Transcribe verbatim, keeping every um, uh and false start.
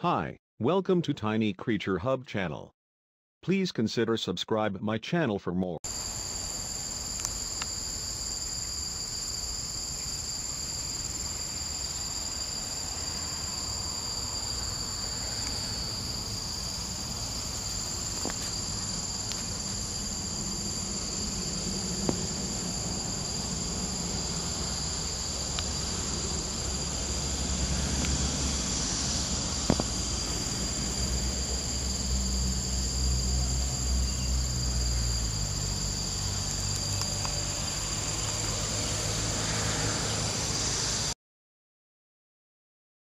Hi, welcome to Tiny Creature Hub channel. Please consider subscribe my channel for more.